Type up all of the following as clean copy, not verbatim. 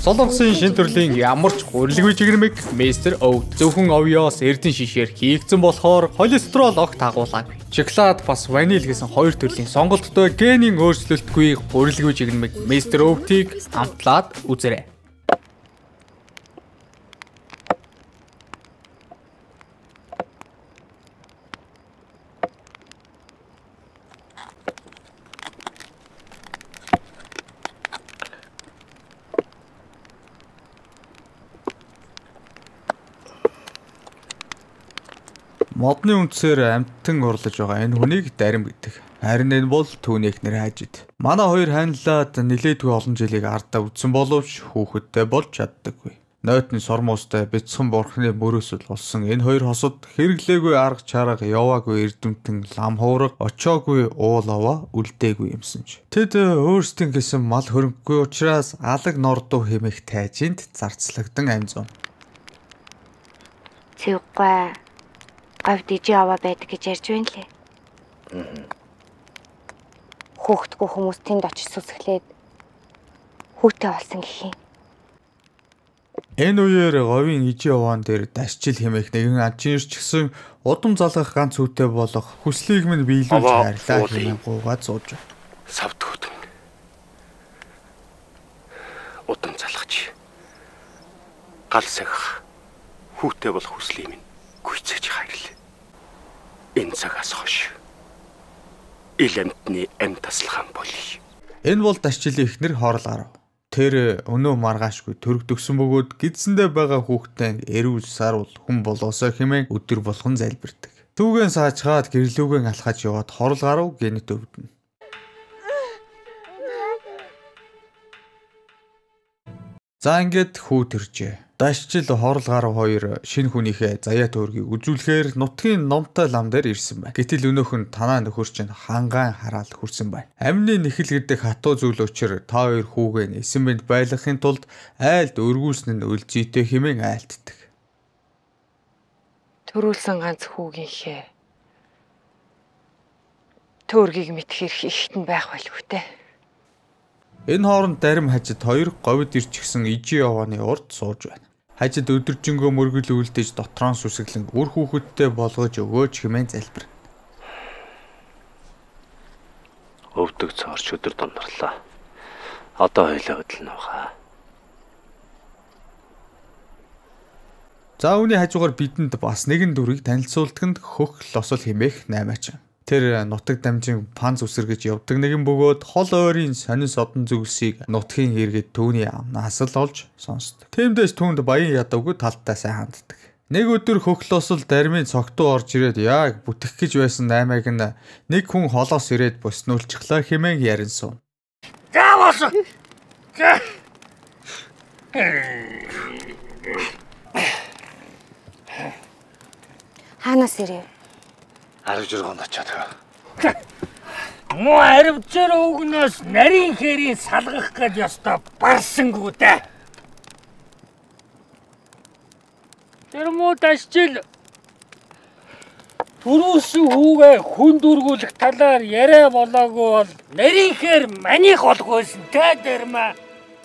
Солонгосын шинэ төрлийн ямар ч гурилгүй жигэрмэг Mr. O зөвхөн овёос эрдэн шишээр хийгдсэн болохоор холестерол огт агуулаагүй. Шоколад бас ваниль гэсэн хоёр төрлийн сонголттой генийн өөрчлөлтгүй гурилгүй жигэрмэг Mr. O-тыг амтлаад үзээрэй. Модны үндсээр амттан урлаж байгаа энэ хүнийг Дарим гэдэг. Харин энэ бол түүнийх нэр Хажид. Манай хоёр хайнлаад нилээдгүй олон жилийг ардаа үдсэн боловч хүүхэдтэй болж чаддаггүй. Нойтны сормоостой бяцхан бурхны мөрөөсөл болсон энэ хоёр хосод хэрэглээгүй арга чарга яваагүй эрдэмтэн лам хуурга очоогүй уулава үлдээгүй юмсанч. Тэд өөрсдийн гэсэн мал хөрөнгөгүй учраас алаг нордуу хэмээх тайжинд зарцлагдан амзуун. Цэвгүй гавд ижи аваа байдаг гэж ярьж байна лээ. Хүүхдгүй хүмүүс тэнд очиж сүсгэлээд хүүтэй болсон гэх юм. Энэ үеэр говийн ижи аваан дээр дасчил хэмээх нэгэн анчирч гисэн удам залгах ганц үүтэй болох хүслийг минь биелүүлж хайрлаа хэмээн гуугаад сууж. Савд хөтөн. Удам залгаж. Гал сахих хүүтэй болох хүслийг минь гүйцэж хайрлаа. Энэ цагаас хойш ил амьтны амь таслахаан болъё. Энэ бол дасчилын эхнэр Хорл гарав. Тэр өнөө маргаашгүй төрөгдөгсөн бөгөөд гидсэндээ байгаа хүүхдээ эрүүл сарвал хүн болоосоо хэмээн өдөр болгон залбирдаг. Түүгэн саачгаад гэрлүүгэн алхаж яваад Хорл гарав гэнэт өвдөнө. За ингээд хүү төржээ. Дашчил Хорл гарав хоёр шинэ хүнийхээ заяа төөргийг үзүүлэхээр нутгийн номтой лам дээр ирсэн байна. Гэтэл өнөөх нь танаа нөхөр чинь хангаан хараал хүрсэн байна. Амны нэхэл гэдэг хатуу зүйл учир та хоёр хүүгээ эсэн мэнд байлгахын тулд айлд өргүүлсэн нь үлзийтэй хэмээн айлтдаг. Төрүүлсэн ганц хүүгийнхээ төөргийг мэдхэр ихтэн байх байлгүй те. Энэ хооронд Дарим Хажид хоёр говьд ирчихсэн ижи явааны урд сууж байна. Хажид өдөржингөө мөргөл үлдээж дотроо сүсгэлэн үр хүүхэдтэй болгож өгөөч хэмээн залбир. Өвдөг цоорч өдөр дундарлаа. Одоо хоёлаа хөдлөн аваа. За үүний хажуугаар бидэнд бас нэгэн дүрийг танилцуулдагд хөх лосол хэмээх 8-аач. Тэр нутаг дамжин панц үсэргэж явдаг нэгэн бөгөөд хол ойрын сонин содон зүгсийг нутгийн иргэд түүний амнаас л олж сонсдог. Тиймдээс түүнд баян ядавгүй талтай сайн ханддаг. Нэг өдөр хөхлосол Дармын цогтуу орж ирээд яг бүтэх гэж байсан 8-аг нь нэг хүн холоос ирээд буснуулчихлаа хэмээн ярин суун. Заавал. Хаанаас ирээ? Арга жиргонд очиад. Муу аривчээр өгнөөс нарийн хэрийг салгах гэж ёстой барсангүү дээ. Тэр муу дашчил түрүүлсэн хүүгээ хүн дүүргүүлэх талаар яриа болоогүй бол нарийн хэр маних олгойсэн тэ дэрмэ.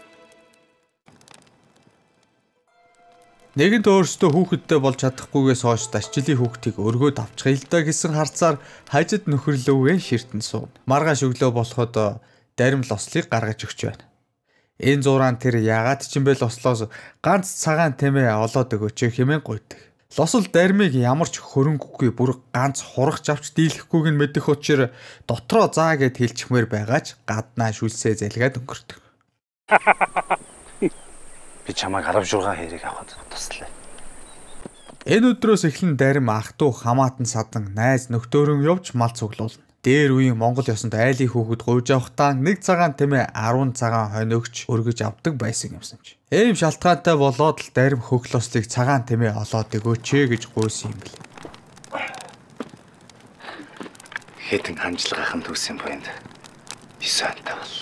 Нэгэнт өөрсдөө хүүхэдтэй болж чадахгүйгээс хойш дашчилын хүүхдийг өргөөд авчихъя л да гэсэн харцаар Хажид нөхөрлөвгөө ширтэн суун. Маргааш өглөө болоход Дарим лослыг гаргаж өгч байна. Энэ зураан тэр ягаад ч юм бэ лослоос ганц цагаан тэмээ олоод өгөөч хэмээн гуйдаг. Лосол Дармыг ямар ч хөрөнгөгүй бүр ганц хурагч авч дийлэхгүйг нь мэдэх учир дотроо заа гэд хэлчихмээр байгаач гаднаа шүлсээ залгаад өнгөрдөг. Би чамайг арав жургаан хэрэг авахд туслаа. Энэ өдрөөс эхлэн Дарим ах トゥ хамаатан садан найз нөхдөөрөө явж мал цуглуулна. Дээр үеийн Монгол ёсонд айлын хүүхэд гуйж явахдаа нэг цагаан тэмээ 10 цагаан хонигч өргөж авдаг байсан юмсан ч. Ийм шалтгаантай болоод л Дарим хөхлослыг цагаан тэмээ олоод өгөөч гэж гуйсан юм бэл. Хэтэн хамжлагын төсөн бойнд 9 антаа бол.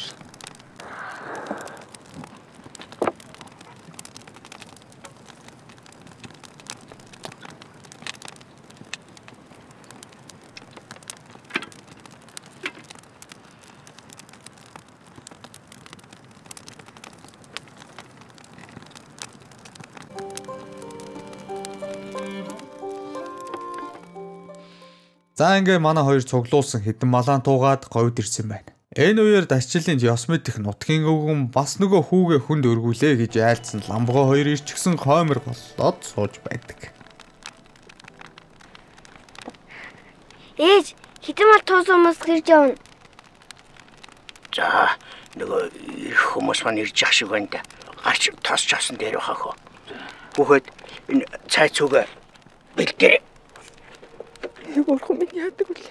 За ингээ манай хоёр цуглуулсан хэдэн малаан туугаад говьд ирсэн байна. Энэ үеэр Дашчилын Ёсмит их нутгийн өвгөн бас нөгөө хүүгээ хүнд өргүүлээ гэж айлцсан ламбгоо хоёр ирчихсэн хоймор болоод сууж байдаг. Ээж, хэдэн мал туусан хүмүүс гэрж явна. За, нөгөө их хүмүүс маань ирж ах шиг байна да. Гарч тосч авсан дээр бахаа хөө. Бүхэд энэ цай цуг бэлдээ. Бурхан минь яадаг үлээ.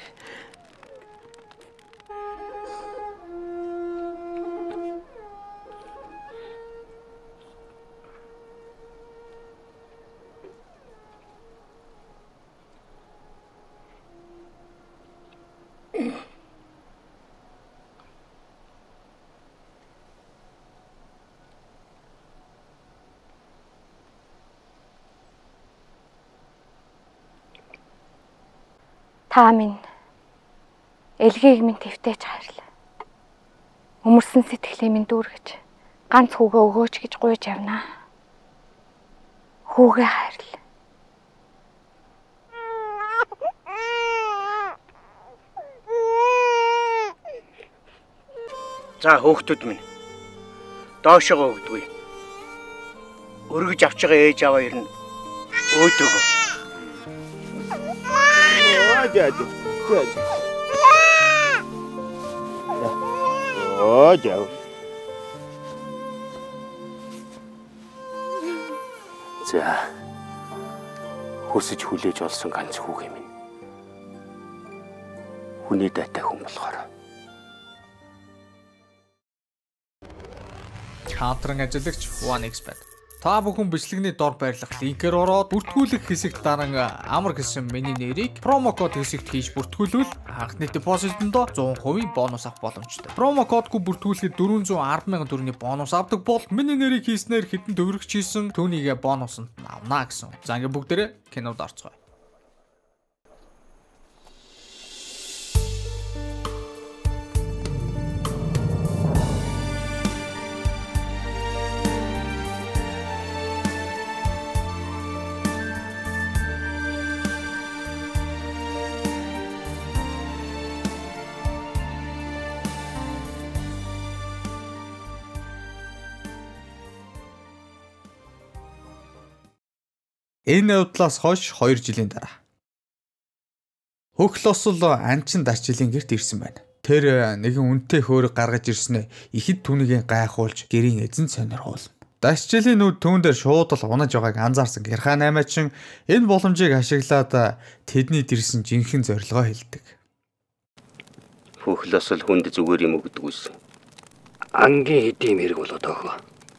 Та минь элгийг минь твтэж хайрлаа. Өмөрсөн сэтгэлээ минь дүүргэж ганц хүүгээ өгөөч гэж гуйж явнаа. Хүүгээ хайрлаа. За хөөхтүүд минь. Доошоо өгдөггүй. Өргөж авч байгаа ээж аваа ирнэ. Өөдөгөө. Дядя. Дядя. За. Хүсэж хүлээж олсон ганц хүүгээ минь. Хүний дайтай хүн болохоор. Хаантран ажиллагч One Expert. Та бүхэн бичлэгний дор байрлах линкээр ороод бүртгүүлэх хэсэгт даран амар гэсэн миний нэрийг промо код хэсэгт хийж бүртгүүлвэл анхны депозитондоо 100% бонус авах боломжтой. Промо кодгүй бүртгүүлэхэд 410,000 төгрөгийн бонус авдаг бол миний нэрийг хийснээр хэдэн төгрөгч хийсэн түүнийгээ бонусанд авна гэсэн. За ингээ бүгдээрээ кинод орцгоё. Энэ явдлаас хойш 2 жилийн дараа. Хөх лосол анчин Дашчилын гэрт ирсэн байна. Тэр нэгэн үнэтэй хөөрөг гаргаж ирснээр ихэд түүнийг гайхуулж гэрийн эзэн сонирхуулна. Дашчилын нүд түүн дээр шууд л унаж байгааг анзаарсан Гэрхаа наймаачин энэ боломжийг ашиглаад тэдний дэрсэн жинхэнэ зорилгоо хэлдэг. Хөх лосол хүнд зүгээр юм өгдөг үйсэн. Ангийн хэдийн мэрэг болоод байгаа.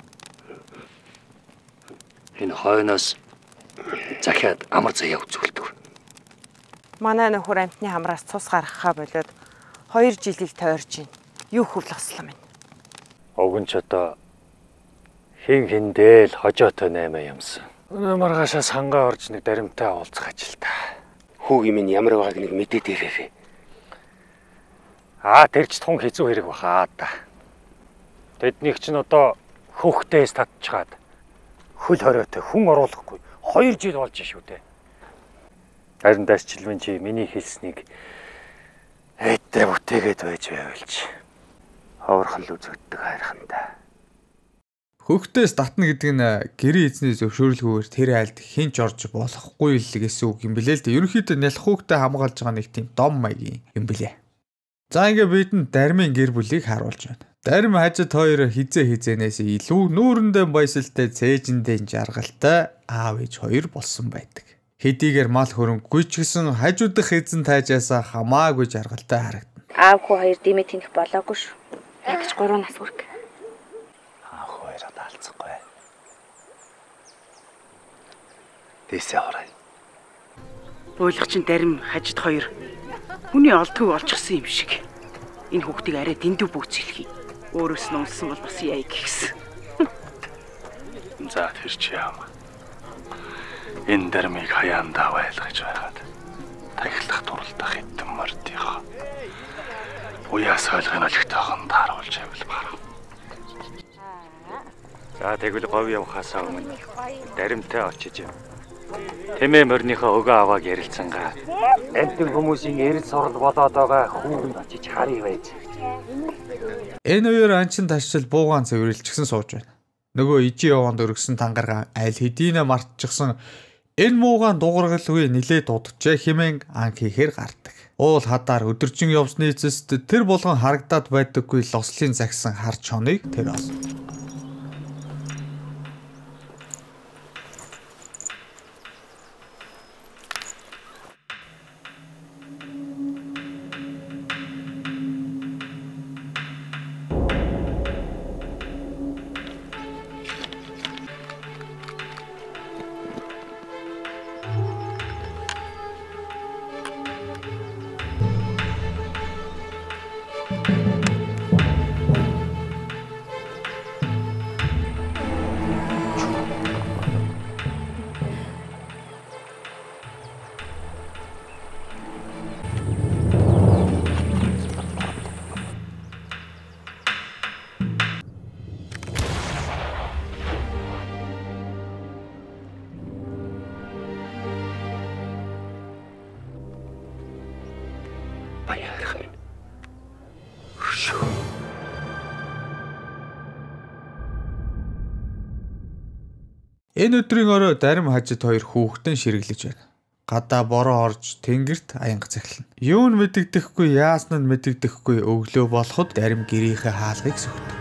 Энэ хойноос захиад амар заяа үзүүлдэг. Манай нөхөр амтны хамраас цус гаргахаа болоод 2 жилийг тойрж байна. Юу хөвлөслөө минь. Огонч одоо хиндэл хожоотой 8 юмсан. Өнөө маргаашаа сангаа орж нэг даримтаа уулзах ажилта. Хүүгийн минь ямар байгааг нэг мэдээд ирээрээ. Тэрч тун хэцүү хэрэг бахаа да. Тэднийх чинь одоо хөхтээс татчихад хөл хориотой хүн оруулахгүй 2 жил болж шүү дээ. Харин Дашчилвэн чи миний хэлснийг эдээ бүтээгээд байж байвалч ховорхон л үзэгддэг хайрхандаа. Хөхтөөс татна гэдэг нь гэрийн эзний зөвшөөрлгүйгээр тэр айлд хинч орж болохгүй л гэсэн үг юм билээ л дээ. Ерөнхийдөө нялх хүүхдээ хамгаалж байгаа нэг тийм дом маягийн юм билээ. За ингээ бидэнд Дармын гэр бүлийг харуулж байна. Дарим хажид хоёр хизээнээс илүү нүүрэндээ баясалтай цээжиндээ жаргалтай аав ээж хоёр болсон байдаг. Хэдийгээр мал хөрөнгөгүй ч гэсэн хажуудах эзэн тайжаасаа хамаагүй жаргалтай харагдана. Аав хүү хоёр димэ тэнэх болоогүй шүү. Ягч 3 нас хүрэх. Аав хоёроо даалцахгүй. Тэсээ орой. Ойлгох чинь Дарим хажид хоёр хүний олдгүй олчихсан юм шиг. Энэ хүүхдийг арай дэндүү бөөцөлхий. Өөрөөс нь унсан бол бас яа гэсэн. За тэр чи яам. Энэ Дармыг хаяандаа байлгаж байгаад тахилах туралдах хэдэн мордийнхоо уяас ойлгоно олигтойхон тааруулж байвал барах. За тэгвэл говь явахаасаа өмнө Даримтай очиж Тэмээ морныхоо өгөө авааг ярилцсангаа. Амтэн хүмүүсийн эрэл сорол болоод байгаа хүүн очиж харъя байж. Энэ хоёр анчин ташчил буугаан цэвэрлчихсэн сууж байна. Нөгөө ижи яванд өргөсөн тангаргаан аль хэдийнэ мартчихсан энэ муугаан дуургалгүй нилээ дуудчихэ хэмээн анх хийхээр гардаг. Уул хадаар өдөржин явсны эцэст тэр болгон харагдаад байдаггүй лослын загсан хар чоныг тэр олсон. Энэ өдрийн орой Дарим хажид хоёр хүүхдэн ширэглэж байна. Гадаа бороо орж тэнгэрт аянга цахилна. Юу нь мэдэгдэхгүй, яасан нь мэдэгдэхгүй өглөө болоход Дарим гэрийнхээ хаалгыг сөхдөг.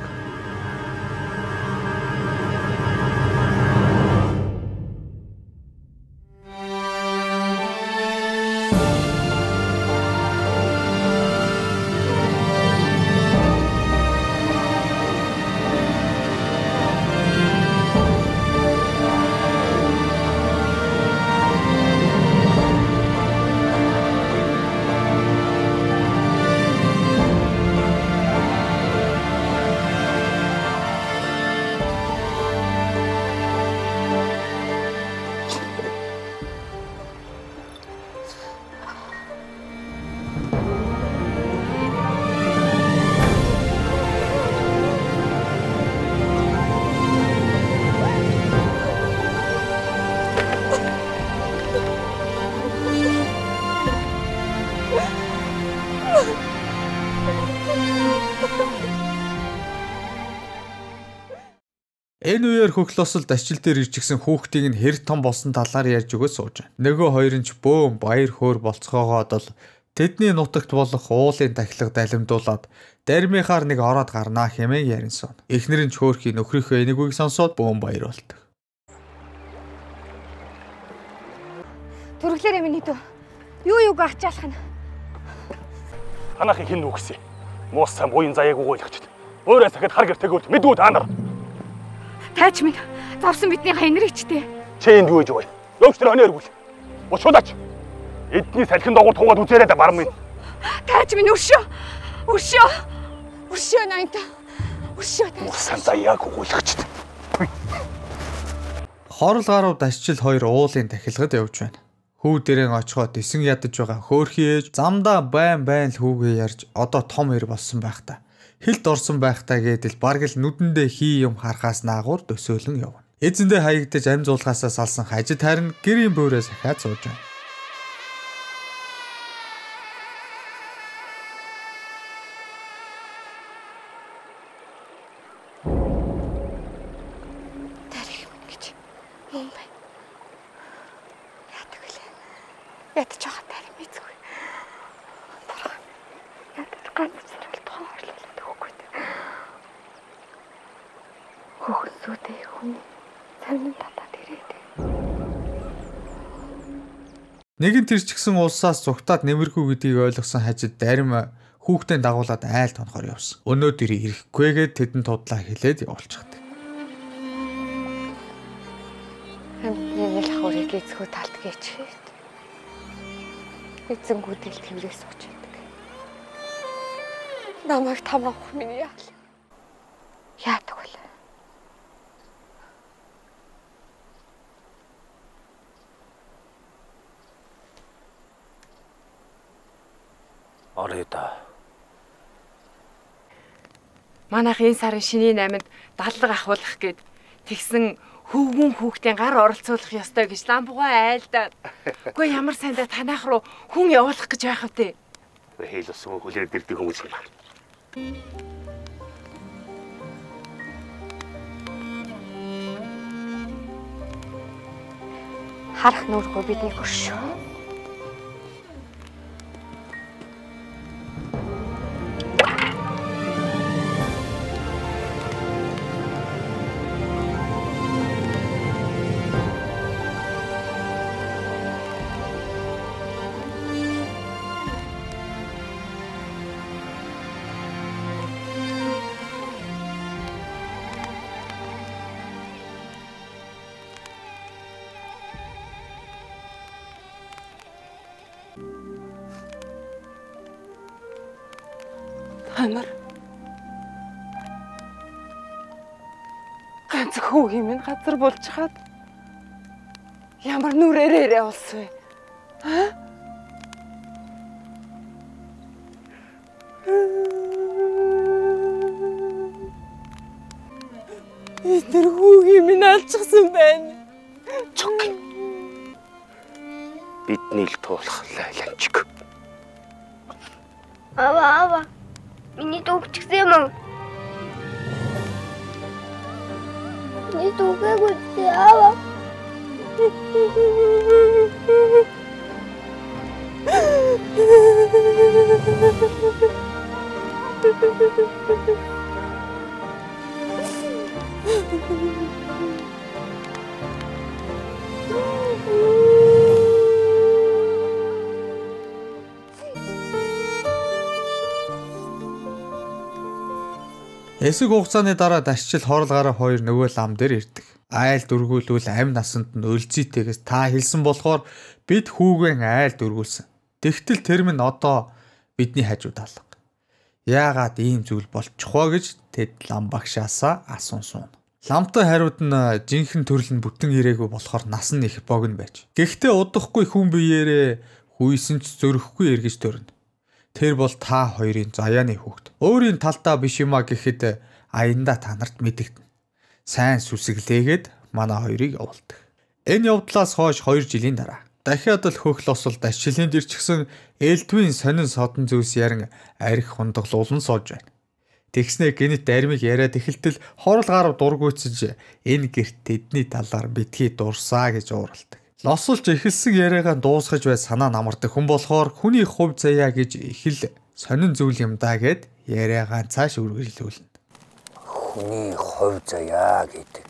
Энэ үеэр хөхлөсөлд ачил дээр ирчихсэн хүүхдийг нь хэр том болсон талаар ярьж өгөөд сууж байна. Нөгөө хоёр нь ч бөөм баяр хөөр болцоогоод л тэдний нутагт болох уулын тахилга далимдуулаад Даримынхаар нэг ороод гарнаа хэмээн яринсан. Эхнэр нь ч хөөрхий нөхрийнхөө энэгүйг сонсоод бөөм баяр болдог. Төрөглөөрэй миний дүү. Юу ачаалах нь. Танахыг хэн нүгсэн? Муус сан буян заяаг өгөөлөгчд. Өөрөө сахад хар гэртэгүүл мэдүү та нар. Тайч минь завсан бидний ханиричтэй. Чи энд юу гэж вэ? Явж тэр хонь өргөл. Бочуулаач. Эдний салхин доогуур туугаад үзээрэй да барам минь. Тайч минь өршөө. Өршөө найта. Өршөө. Муус сан заяаг өгөөлөгчд. Хорол гарууд ачил хоёр уулын тахилгад явж байна. Хүү дээрэн очиход эсэн ядаж байгаа хөөрхий ээж замдаа байн л хүүгээ ярьж одоо том эр болсон байх та. Хилд орсон байхтаа гэдэл бараг л нүдэндээ хий юм харахаас наагур төсөөлөн явна. Эзэндээ хаягдаж амь зуулгаасаа салсан хажид харин гэрийн бөөрөөс ахаад сууж байна. Дарих юм гэж юм байна. Яадаг вэ? Ядаж байгаа Дарим эзгүй. Ядаж ганц том орлоо. Хөөсөөдөө хүн цавны татаад ирээд. Нэгэн тэрчгсэн улсаас зүгтаад нэмэрхүү гэдгийг ойлгосон хажид Дарим хүүхдээ дагуулад айл тонохоор явсан. Өнөөдөр ирэхгүйгээд тэдэнд тудлаа хэлээд явуулчихдаг. Хамтны нэг хурыг эзгүй талд гээчээд. Эзэнгүүдэл тэрээс сууж байдаг. Намайг тамаах миний яал. Яадаг вэ? Оройда. Манайх энэ сарын шинийн 8-нд дадлага ахуулах гээд тэгсэн хүүхдийн гар оролцуулах ёстой гэж ламбугаа айлдаад. Үгүй ямар сайндаа танах руу хүн явуулах гэж байх вэ? Хэл усан хүлээр дэрдэг хүмүүс юм байна. Харах нүргүй бидний хөршөө. Амар. Ганц хүүгийн минь газар болж хаад ямар нүрээрээ болсон вэ? Тэр хүүгийн минь алчихсан байна. Чок. Бидний л туулах лайланчиг. Ава. Миний дүүгчсэн юм уу? Миний дүүгээгүй яава. Эсэг хугацааны дараа дашчил хорлогаараа хоёр нөгөө лам дээр ирдэг. Айл дөргүүлвэл амь насанд нь өлзийтэйгээс та хэлсэн болохоор бид хүүгэн айл дөргүүлсэн. Тэгтэл тэр минь одоо бидний хажууд алга. Яагаад ийм зүйл болчих вэ гэж тэд лам багшаасаа асуусан. Ламтай хариуд нь жинхэнэ төрөл нь бүтэн ирээгүй болохоор нас нь их богино байж. Гэхдээ удахгүй хүн биеэрээ хүйсэн ч зөрөхгүй эргэж төрнө. Тэр бол та хоёрын заяаны хүүхэд. Өөрийн талдаа биш юма гэхэд аяндаа та нарт мэдэгдэнэ. Сайн сүсэглээгээд манай хоёрыг явуулдаг. Энэ явдлаас хойш 2 жилийн дараа дахиад л хөх лосол дашчилын дэрчгсэн элдвийн сонин содон зүйлс ярин арх хундаглуулан сууж байна. Тэгснэ гинэт армиг яриад эхэлтэл хорол гарав дургуйцж энэ герт тэдний талаар битгий дурсаа гэж ууралдаг. Лосолж эхэлсэн яриагаа дуусгаж бай санаа намардаг хүн болохоор хүний хувь заяа гэж их л сонин зүйл юм даа гэд яриагаа цааш үргэлжлүүлнэ. Хүний хувь заяа гэдэг.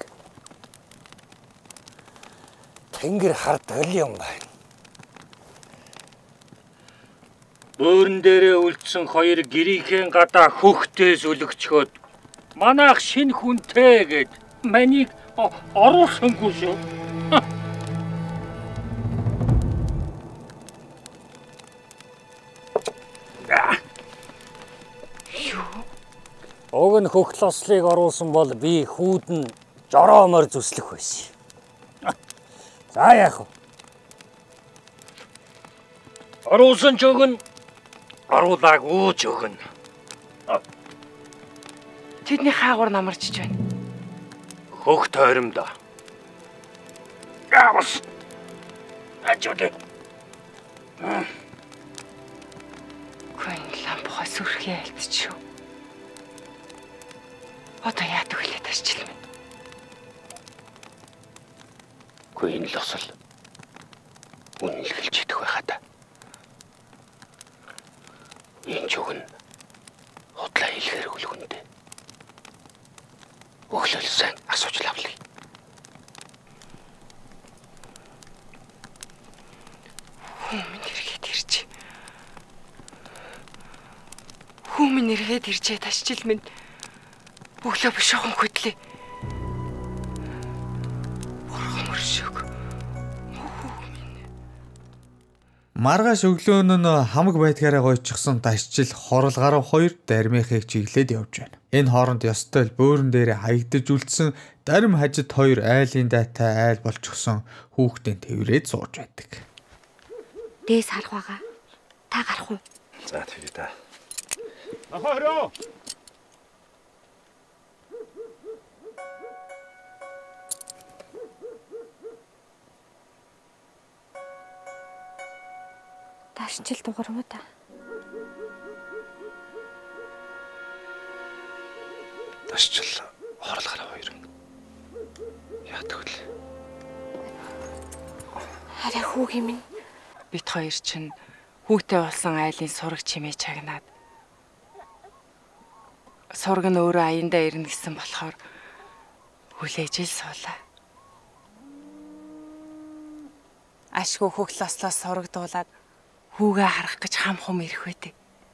Тэнгэр хардаг юм байна. Бөөрн дээрээ үлдсэн хоёр гэрийнхэн гадаа хөхтөөс өлөгчхөд манайх шинэ хүнтэй гэд манийг оруулсангүй шүү. Уг нь хөхлослыг оруулсан бол би хүүд нь жороомоор зүслэх байсан. За яах вэ? Оруулсан ч өгнө, оруулаагүй ч өгнө. Тэдний хаагур намарчж байна. Хөх тойромдоо. Яавс. Ачаатай. Гүн ламбухаа сүрхий альтчихв. Одоо яадаг вэ ташчил минь. Гүн л осол. Үнэлгэлж идэх байхаа та. Энэ ч өгнө. Худлаа хэлэхэр үлгүндээ. Өглөөл сайн асууж лавлаа. Хүмүн эргээд ирж. Хүмүн эргээд иржээ ташчил минь. Өглөө бишүүхэн хөдлөө. Бурхан өршөг. Маргааш өглөөн нь хамаг байдгаараа гойчихсон дашчил хорол гарав хоёр дармийнхыг чиглээд явж байна. Энэ хооронд ёстой л бөөрөн дээрээ хаягдж үлдсэн дарим хажид хоёр айлын дайтай айл болчихсон хүүхдийн тэврээд сууж байдаг. Дээс харах байгаа. Та гарах уу? За тэгье та. Ахаараа. Арчил дугар юм да. Арчил хорлохороо хоёр. Яадаг вэ? Арай хүүгийн минь. Бид хоёр чинь хүүтэй болсон айлын сураг чимээ чагнаад. Сураг нь өөрөө аяндаа ирнэ гэсэн болохоор хүлээж ил суулаа. Ашгүй хөхл ослоос сурагдуулаад хүүгээ харах гэж хам хум ирэх байдэ.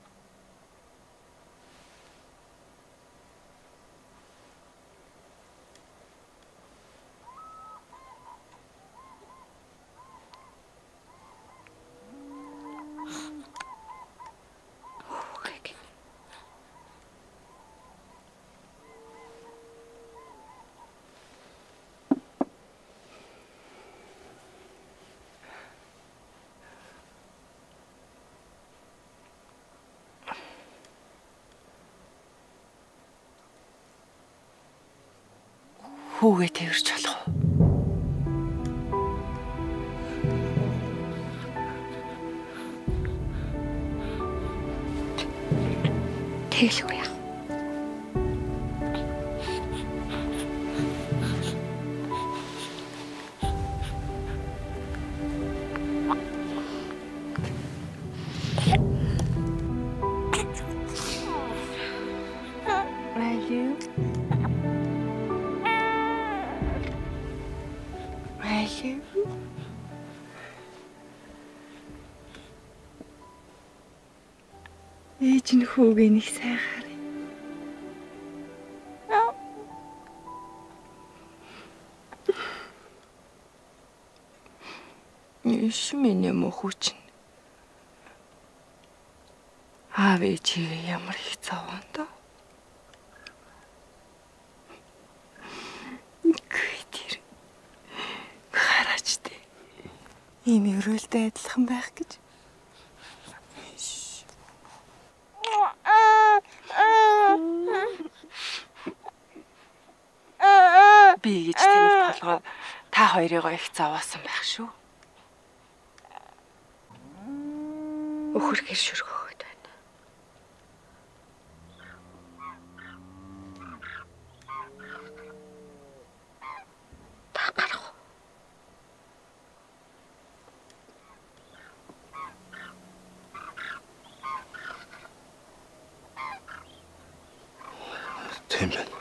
Хүүгээ тэрч болох уу? Тэглэхгүй яах. Ээж нь хүүгээ нэг сайн харъя. Иш миний мөхөч. Аав ээжийг ямар их зовоон доо. Гүйтэр. Хараач дээ. Ийм өрөөлтэй адилхан байх гэж. Би гэж тэнийх толгой та хоёрыгоо их зовоосон байх шүү. Өхөр гэр шүргөөхөд байна. Та гарах. Тийм байна.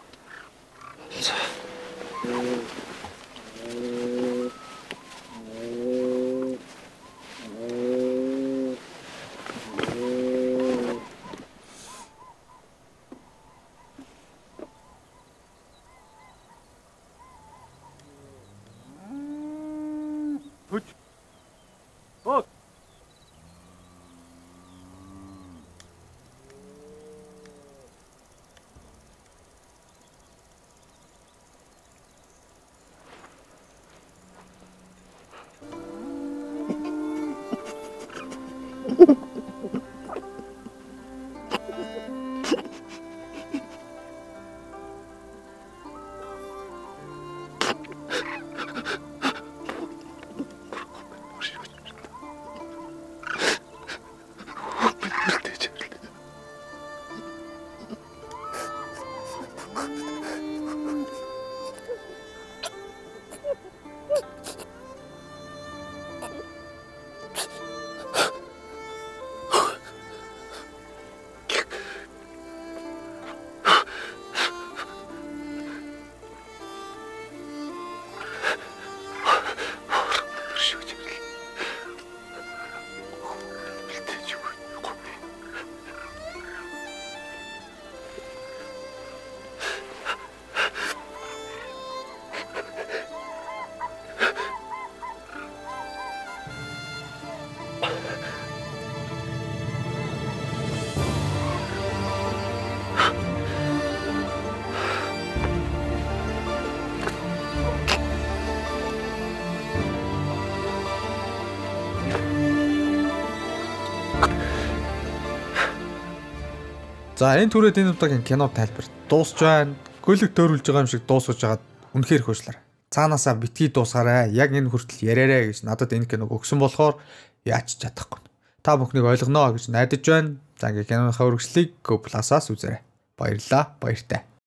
За энэ түрээд энэ удаагийн кино тайлбар дуусч байна. Гөлөг дөөрүүлж байгаа юм шиг дуусгаж байгаад үнэхээр хөөшлөр. Цаанаасаа битгий дуусгаарай. Яг энэ хүртэл яриарай гэж надад энэ киног өгсөн болохоор яач чадахгүй. та бүхнийг ойлгоно гэж найдаж байна. За ингээ киноныхаа үргэлжлэлийг Go+-аас үзээрэй. Баярлалаа. Баяртай.